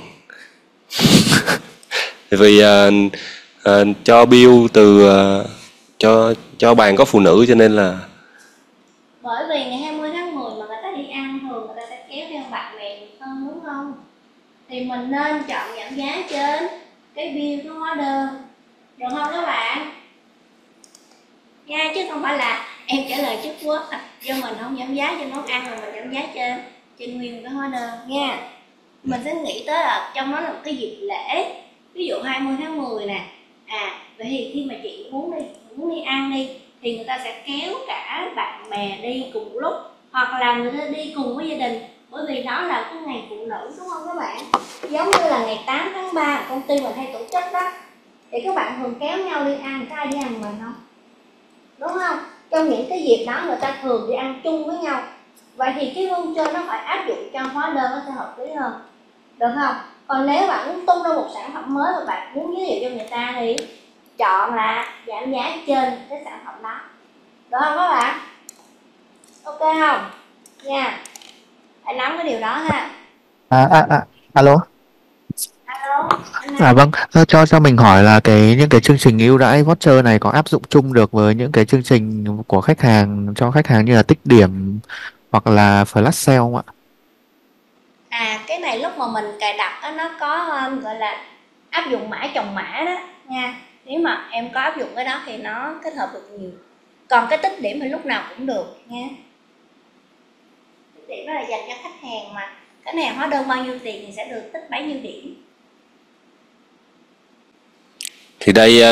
Tại vì cho bill từ cho bàn có phụ nữ cho nên là Bởi vì ngày 20 tháng 10 mà người ta đi ăn, thường người ta sẽ kéo theo bạn bè nhiều hơn đúng không? Thì mình nên chọn giảm giá trên cái bill của hóa đơn, được không các bạn? Nha, chứ không phải là em trả lời trước quốc do mình không giảm giá trên món ăn, rồi mình giảm giá trên nguyên cái hóa đơn nha. Mình sẽ nghĩ tới là trong đó là một cái dịp lễ, ví dụ 20 tháng 10 nè, vậy thì khi mà chị muốn đi ăn đi, thì người ta sẽ kéo cả bạn bè đi cùng lúc, hoặc là người ta đi cùng với gia đình, bởi vì đó là cái ngày phụ nữ đúng không các bạn? Giống như là ngày 8 tháng 3 công ty mình hay tổ chức đó, thì các bạn thường kéo nhau đi ăn, có ai đi ăn mình không? Đúng không? Trong những cái dịp đó người ta thường đi ăn chung với nhau. Vậy thì cái voucher nó phải áp dụng cho hóa đơn nó sẽ hợp lý hơn, được không? Còn nếu bạn muốn tung ra một sản phẩm mới mà bạn muốn giới thiệu cho người ta thì chọn là giảm giá trên cái sản phẩm đó, được không các bạn? Ok không? Nha, hãy nắm cái điều đó ha. Alo. Alo, anh À này. vâng, cho mình hỏi là những cái chương trình ưu đãi voucher này có áp dụng chung được với những cái chương trình của khách hàng, cho khách hàng như là tích điểm hoặc là flash sale không ạ? Cái này lúc mà mình cài đặt á, nó có gọi là áp dụng mã chồng mã đó nha. Nếu mà em có áp dụng cái đó thì nó kết hợp được nhiều. Còn cái tích điểm thì lúc nào cũng được nha. Tích điểm đó là dành cho khách hàng mà khách hàng hóa đơn bao nhiêu tiền thì sẽ được tích bấy nhiêu điểm. thì đây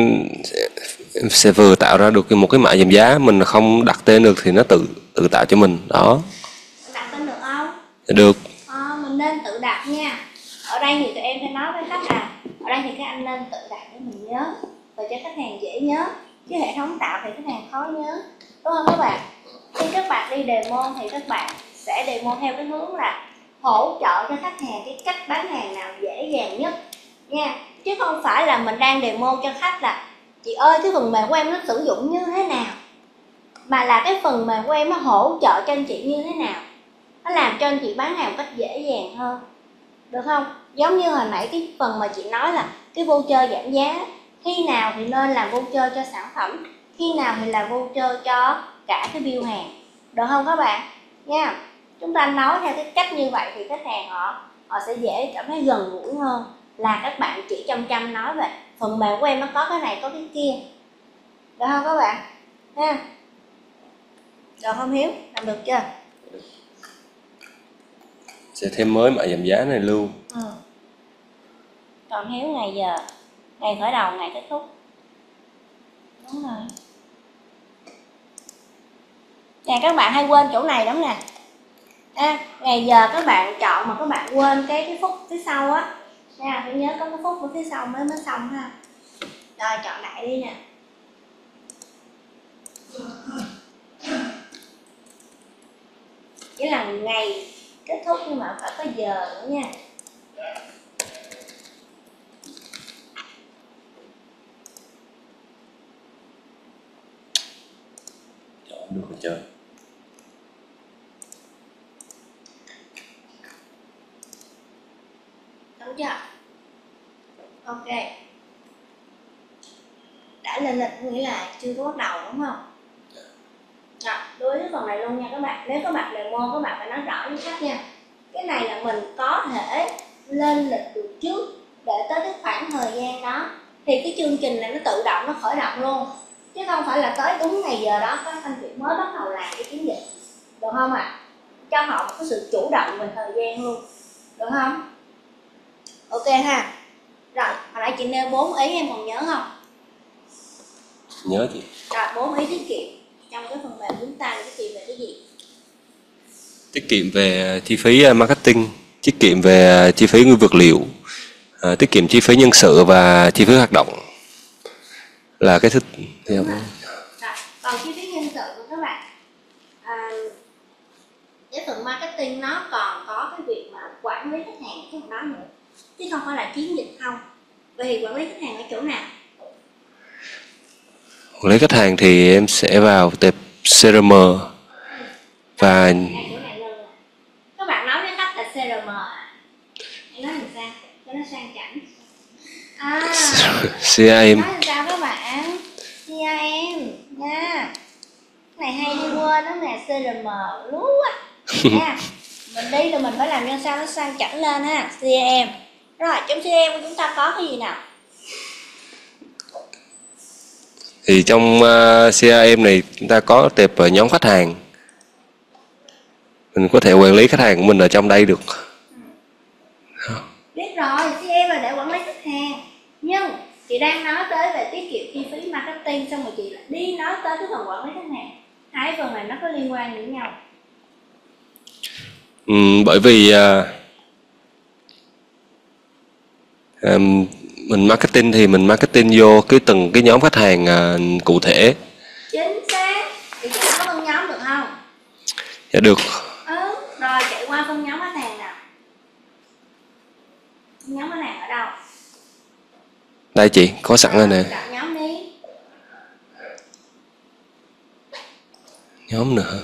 sẽ vừa tạo ra được một cái mã giảm giá, mình không đặt tên được thì nó tự tự tạo cho mình đó. Đặt tên được không? Được. Mình nên tự đặt nha. Ở đây thì tụi em sẽ nói với khách ở đây thì các anh nên tự đặt để mình nhớ, và cho khách hàng dễ nhớ, chứ hệ thống tạo thì khách hàng khó nhớ, đúng không các bạn? Khi các bạn đi demo thì các bạn sẽ demo theo cái hướng là hỗ trợ cho khách hàng cái cách bán hàng nào dễ dàng nhất nha, chứ không phải là mình đang demo cho khách là chị ơi cái phần mềm của em nó sử dụng như thế nào, mà là cái phần mềm của em nó hỗ trợ cho anh chị như thế nào, nó làm cho anh chị bán hàng một cách dễ dàng hơn, được không? Giống như hồi nãy cái phần mà chị nói là cái voucher giảm giá, khi nào thì nên làm voucher cho sản phẩm, khi nào thì là voucher cho cả cái bill hàng, được không các bạn nha? Chúng ta nói theo cái cách như vậy thì khách hàng họ sẽ dễ cảm thấy gần gũi hơn là các bạn chỉ chăm nói về phần mềm của em nó có cái này có cái kia, được không các bạn ha? Được không Hiếu, làm được chưa? Sẽ thêm mới mã giảm giá này luôn. Còn Hiếu ngày giờ, ngày khởi đầu, ngày kết thúc. Đúng rồi. Nè các bạn hay quên chỗ này lắm nè. Ngày giờ các bạn chọn mà các bạn quên cái phút phía sau á nha, phải nhớ có cái phút ở phía sau mới xong ha. Rồi chọn đại đi nè. Chỉ là ngày kết thúc nhưng mà phải có giờ nữa nha. được rồi chơi. Đúng chưa? Ok. Đã lên lịch nghĩa là chưa có bắt đầu đúng không? Rồi, đối với phần này luôn nha các bạn. Nếu các bạn demo các bạn phải nói rõ với khách nha. Cái này là mình có thể lên lịch được trước để tới cái khoảng thời gian đó thì cái chương trình này nó tự động nó khởi động luôn, chứ không phải là tới đúng ngày giờ đó các anh chị mới bắt đầu làm cái chiến dịch, được không ạ? Cho họ một cái sự chủ động về thời gian luôn, được không? Ok ha. Rồi, hồi nãy chị nêu 4 ý em còn nhớ không? Nhớ chị. Rồi, 4 ý tiết kiệm trong cái phần mềm chúng ta là tiết kiệm về cái gì? Tiết kiệm về chi phí marketing, tiết kiệm về chi phí nguyên vật liệu, tiết kiệm chi phí nhân sự và chi phí hoạt động là cái thứ theo. Rồi, còn chi phí nhân sự của các bạn, cái phần marketing nó còn có cái việc mà quản lý khách hàng trong đó nữa, chứ không phải là chiến dịch không. Vậy thì quản lý khách hàng ở chỗ nào? Quản lý khách hàng thì em sẽ vào tệp CRM và Chỗ này lần các bạn nói với khách là CRM à? Em nói làm sao cho nó sang chảnh? CRM. Nói làm sao các bạn? CRM nha. Cái này hay đi quên đó nè, CRM lú á nha. Mình đi là mình phải làm cho sao nó sang chảnh lên ha. CRM. Rồi trong CRM của chúng ta có cái gì nào? Thì trong CRM này chúng ta có tệp nhóm khách hàng, mình có thể quản lý khách hàng của mình ở trong đây được. Biết rồi, CRM là để quản lý khách hàng. Nhưng chị đang nói tới về tiết kiệm chi phí marketing, xong rồi chị lại đi nói tới cái phần quản lý khách hàng. Hai phần này nó có liên quan đến nhau. Bởi vì mình marketing thì mình marketing vô từng cái nhóm khách hàng cụ thể. Chính xác. Thì chị nói phân nhóm được không? Dạ được. Rồi chạy qua phân nhóm khách hàng nào. Phân nhóm khách hàng ở đâu? Đây chị, có sẵn rồi nè. Chọn nhóm đi. Nhóm nữa.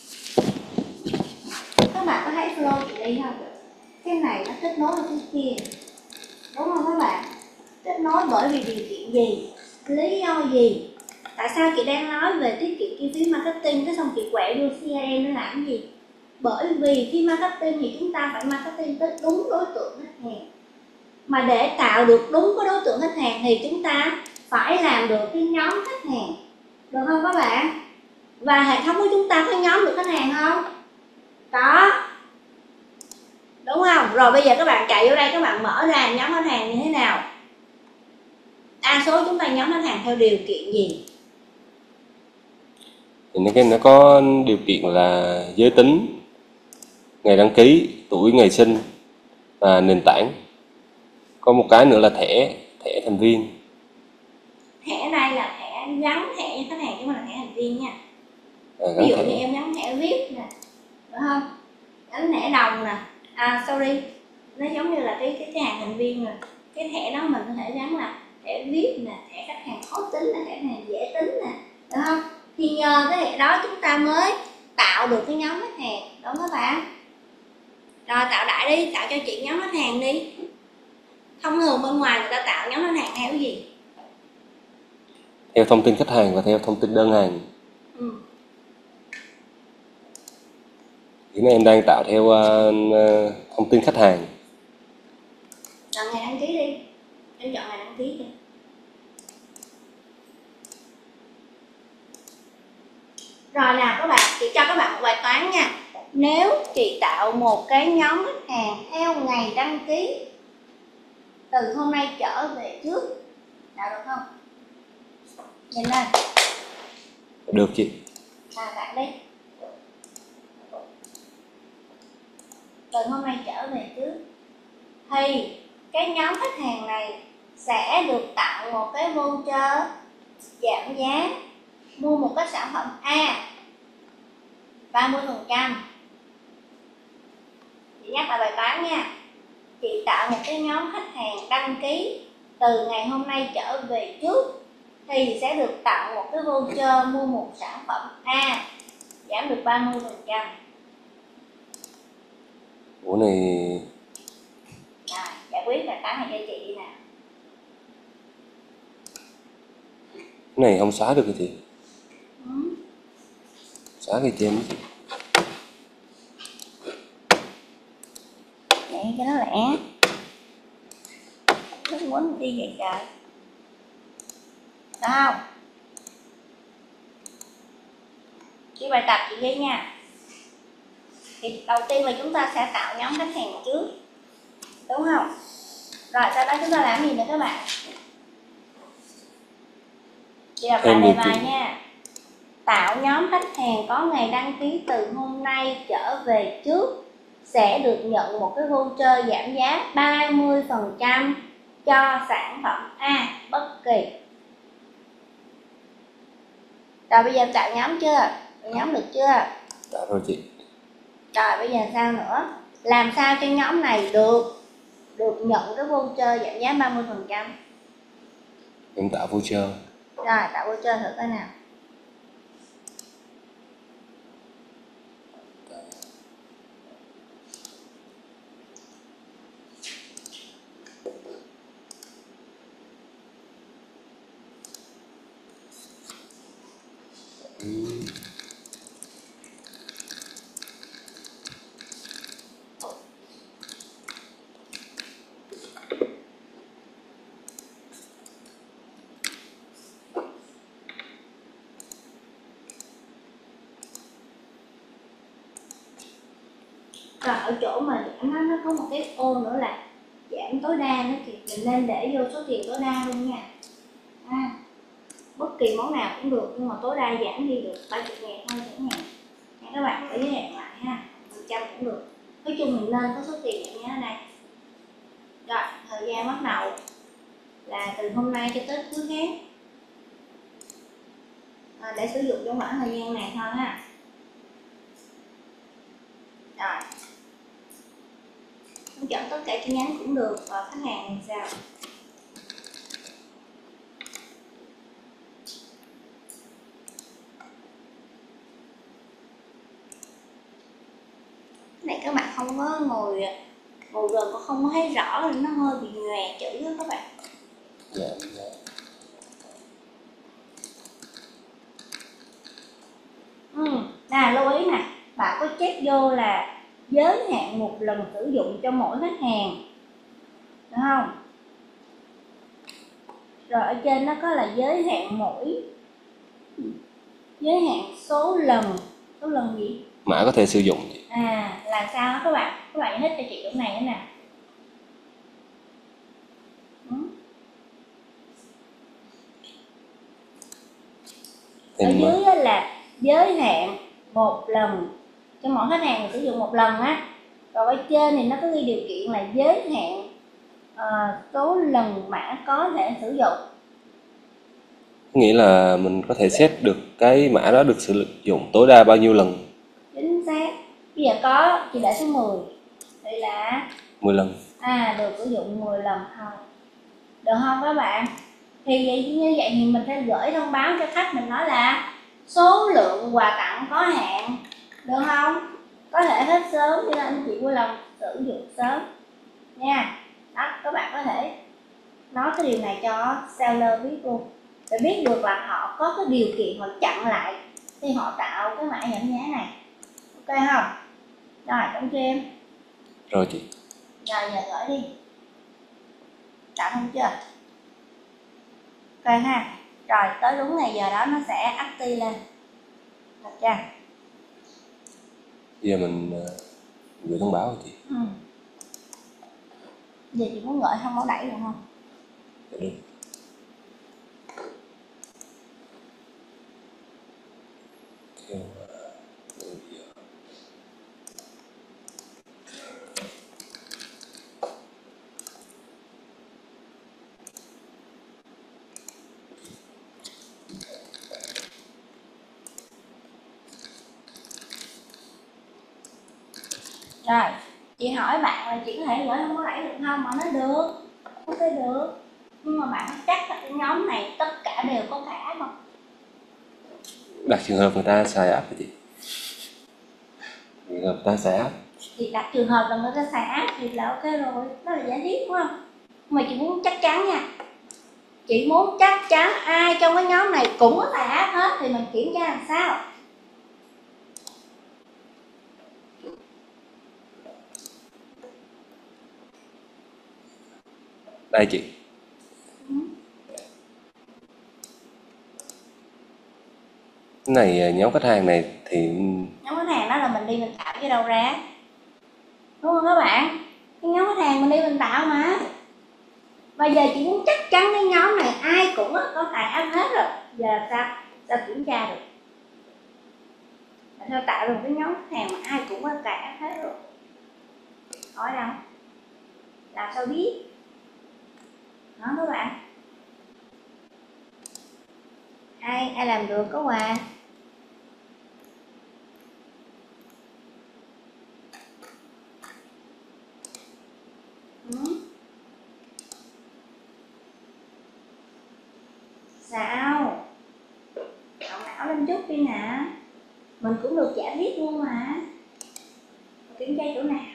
Các bạn có thấy flow chị đi không? Cái này nó kết nối với cái kia, đúng không các bạn? Kết nối bởi vì điều kiện gì? Lý do gì? Tại sao chị đang nói về tiết kiệm chi phí marketing, cái xong chị quẹo vô CRM để làm gì? Bởi vì khi marketing thì chúng ta phải marketing tới đúng đối tượng khách hàng. Mà để tạo được đúng cái đối tượng khách hàng thì chúng ta phải làm được cái nhóm khách hàng, được không các bạn? Và hệ thống của chúng ta có nhóm được khách hàng không? Có, đúng không? Rồi bây giờ các bạn chạy vô đây, các bạn mở ra nhóm khách hàng như thế nào? Đa số chúng ta nhóm khách hàng theo điều kiện gì? Thì nó có điều kiện là giới tính, ngày đăng ký, tuổi, ngày sinh và nền tảng. Có một cái nữa là thẻ thành viên. Thẻ đây là thẻ gắn thẻ cho khách hàng chứ không là thẻ thành viên nha. Gắn Ví dụ thẻ. như em gắn thẻ VIP nè, đúng không? Gắn thẻ đồng nè. Sorry, nó giống như là cái hàng thành viên nè. Cái thẻ đó mình có thể gắn là thẻ VIP nè, thẻ khách hàng khó tính nè, thẻ khách hàng dễ tính nè, đúng không? Thì nhờ cái thẻ đó chúng ta mới tạo được cái nhóm khách hàng, đúng không các bạn? Rồi tạo đại đi, tạo cho chị nhóm khách hàng đi. Thông thường bên ngoài người ta tạo nhóm khách hàng theo cái gì? Theo thông tin khách hàng và theo thông tin đơn hàng. Hiện nay em đang tạo theo thông tin khách hàng. Chọn ngày đăng ký đi. Em chọn ngày đăng ký đi. Rồi nào các bạn, chị cho các bạn một bài toán nha. Nếu chị tạo một cái nhóm khách hàng theo ngày đăng ký từ hôm nay trở về trước, tạo được không? Nhìn lên. Được chị. Bạn đi. Từ hôm nay trở về trước thì cái nhóm khách hàng này sẽ được tặng một cái voucher giảm giá mua một cái sản phẩm A 30%. Chị nhắc lại bài toán nha. Chị tạo một cái nhóm khách hàng đăng ký từ ngày hôm nay trở về trước thì sẽ được tặng một cái voucher mua một sản phẩm A giảm được 30%. Ủa này Rồi, giải quyết bài toán này cho chị đi nè. cái này không xóa được cái gì? Ừ. Xóa cái trên gì? Vậy cho nó lẹ. Rất muốn đi vậy trời. Được không? Cái bài tập chị ghi nha. Thì đầu tiên là chúng ta sẽ tạo nhóm khách hàng trước, đúng không? Rồi sau đó chúng ta làm gì nữa các bạn? Chị đọc lại đề bài nha. Tạo nhóm khách hàng có ngày đăng ký từ hôm nay trở về trước sẽ được nhận một cái voucher giảm giá 30% cho sản phẩm A bất kỳ. Rồi bây giờ tạo nhóm chưa? Tạo nhóm được chưa? Đã rồi chị. Rồi bây giờ sao nữa? Làm sao cho nhóm này được nhận cái voucher giảm giá 30%? Em tạo voucher. Rồi tạo voucher thử coi nào. Rồi ở chỗ mà giảm nó có một cái ô nữa là giảm tối đa nữa, thì mình nên để vô số tiền tối đa luôn nha. Bất kỳ món nào cũng được nhưng mà tối đa giảm đi được 30.000 thôi chẳng hạn. Các bạn phải giới hạn lại ha, 100 cũng được. Nói chung mình nên có số tiền giảm giá ở đây. Rồi thời gian bắt đầu là từ hôm nay cho tới cuối tháng, để sử dụng trong khoảng thời gian này thôi ha. Rồi hướng dẫn tất cả chi nhánh cũng được, và khách hàng làm sao? Cái này các bạn không có ngồi gần, có không có thấy rõ, nó hơi bị nhòe chữ đó các bạn. Dạ, dạ. Lưu ý nè, bạn có check vô là giới hạn một lần sử dụng cho mỗi khách hàng, được không? Rồi ở trên nó có là giới hạn số lần gì? Mã có thể sử dụng. Là sao đó các bạn? Các bạn giải thích cho chị chỗ này nữa nè. Ở dưới là giới hạn một lần cho mỗi khách hàng sử dụng một lần á. Rồi ở trên thì nó có ghi điều kiện là giới hạn số lần mã có thể sử dụng. Nghĩa là mình có thể set được cái mã đó được sử dụng tối đa bao nhiêu lần. Chính xác. Bây giờ có chị để số 10. Đây là 10 lần. được sử dụng 10 lần thôi. Được không các bạn? Thì như vậy thì mình phải gửi thông báo cho khách, mình nói là số lượng quà tặng có hạn, được không? Có thể hết sớm cho nên anh chị vui lòng sử dụng sớm nha. Đó, các bạn có thể nói cái điều này cho seller biết luôn, để biết được là họ có cái điều kiện họ chặn lại thì họ tạo cái mã giảm giá này. Ok không? Rồi, đúng chưa em? Rồi chị. Rồi giờ gửi đi. Tạo không chưa? Ok ha. Rồi tới đúng ngày giờ đó nó sẽ active lên. Được chưa? Bây giờ mình gửi thông báo rồi chị. Giờ chị muốn gửi thông báo đẩy được không? Được. Rồi, chị hỏi bạn là chị có thể gửi thông báo đẩy được không? Mà nó được. Ok được. Nhưng mà bạn chắc là cái nhóm này tất cả cả đều có cài app không? Đặt trường hợp người ta xài app thì trường hợp người ta xài app Thì đặt trường hợp là người ta xài app thì là ok rồi, đó là giả thiết đúng không? Mà chị muốn chắc chắn nha, chị muốn chắc chắn ai trong cái nhóm này cũng có xài app hết thì mình kiểm tra làm sao? đây chị. Cái này nhóm khách hàng này thì Nhóm khách hàng đó là mình đi mình tạo chứ đâu ra, đúng không các bạn? Cái nhóm khách hàng mình đi mình tạo mà. Bây giờ chị muốn chắc chắn cái nhóm này ai cũng có xài app hết rồi, giờ sao kiểm tra được? Sao tạo được một cái nhóm khách hàng mà ai cũng có cài app hết rồi? Hỏi đâu? Làm sao biết? Đó các bạn. Ai làm được có quà. Sao? Động não lên chút đi nè. Mình cũng được giả thiết luôn mà. Kiểm tra chỗ nào?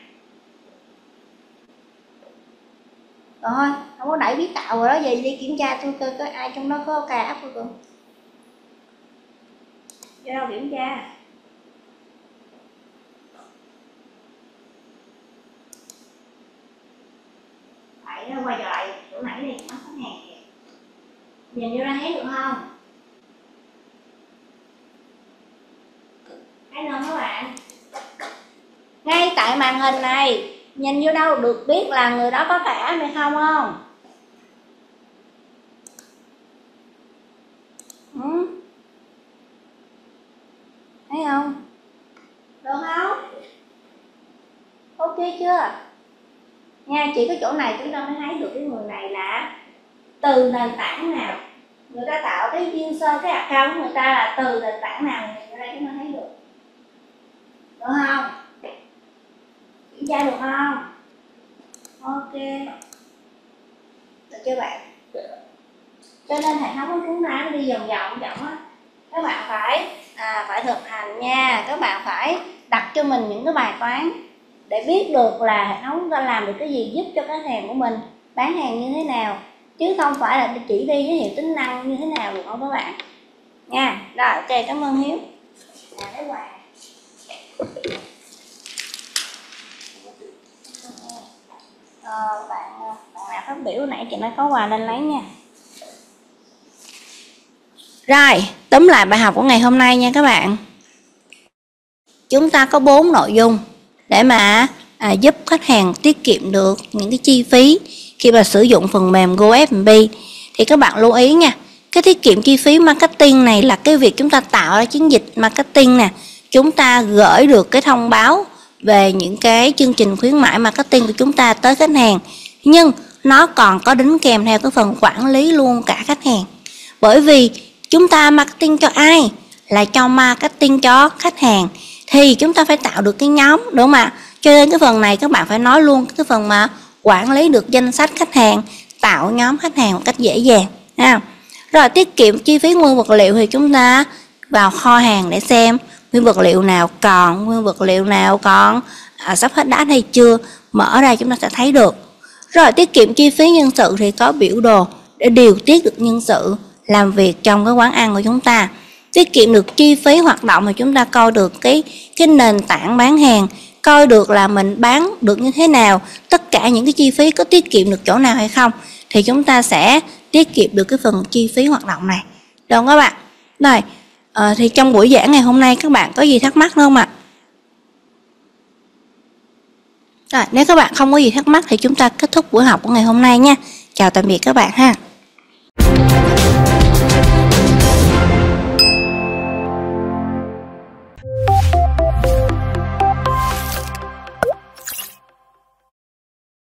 Rồi, không có đẩy biết tạo rồi đó, giờ đi kiểm tra tôi coi ai trong đó có cài app không. Vô đâu kiểm tra. Phải nó quay trở lại chỗ nãy đi, nó khách hàng kìa. Nhìn vô ra thấy được không? Thấy không các bạn? Ngay tại màn hình này, nhìn vô đâu được biết là người đó có cài app hay không không? Thấy không? Được không? Ok chưa? Nha, chỉ có chỗ này chúng ta mới thấy được cái người này là từ nền tảng nào. Người ta tạo cái user, cái account của người ta là từ nền tảng nào, ở đây chúng ta thấy được. Được không? Kiểm tra được không? Ok. Được chưa bạn? Cho nên hệ thống của chúng ta nó đi vòng vòng á. Các bạn phải thực hành nha. Các bạn phải đặt cho mình những cái bài toán để biết được là hệ thống chúng ta làm được cái gì, giúp cho khách hàng của mình bán hàng như thế nào, chứ không phải là chỉ đi giới thiệu tính năng như thế nào, được không các bạn nha. Rồi ok, cảm ơn Hiếu. Lấy quà. Bạn nào phát biểu nãy chị nói có quà lên lấy nha. Rồi, tóm lại bài học của ngày hôm nay nha các bạn. Chúng ta có 4 nội dung để mà giúp khách hàng tiết kiệm được những cái chi phí khi mà sử dụng phần mềm GoFNB. Thì các bạn lưu ý nha, cái tiết kiệm chi phí marketing này là cái việc chúng ta tạo ra chiến dịch marketing nè, chúng ta gửi được cái thông báo về những cái chương trình khuyến mãi marketing của chúng ta tới khách hàng, nhưng nó còn có đính kèm theo cái phần quản lý luôn cả khách hàng. Bởi vì chúng ta marketing cho ai? Là cho marketing cho khách hàng, thì chúng ta phải tạo được cái nhóm, đúng không ạ? Cho nên cái phần này các bạn phải nói luôn cái phần mà quản lý được danh sách khách hàng, tạo nhóm khách hàng một cách dễ dàng ha. Rồi tiết kiệm chi phí nguyên vật liệu thì chúng ta vào kho hàng để xem nguyên vật liệu nào còn, nguyên vật liệu nào còn sắp hết đát hay chưa, mở ra chúng ta sẽ thấy được. Rồi tiết kiệm chi phí nhân sự thì có biểu đồ để điều tiết được nhân sự làm việc trong cái quán ăn của chúng ta. Tiết kiệm được chi phí hoạt động thì chúng ta coi được cái nền tảng bán hàng, coi được là mình bán được như thế nào, tất cả những cái chi phí có tiết kiệm được chỗ nào hay không, thì chúng ta sẽ tiết kiệm được cái phần chi phí hoạt động này. Được không các bạn? Rồi, thì trong buổi giảng ngày hôm nay các bạn có gì thắc mắc nữa không ạ? Rồi, nếu các bạn không có gì thắc mắc thì chúng ta kết thúc buổi học của ngày hôm nay nha. Chào tạm biệt các bạn ha.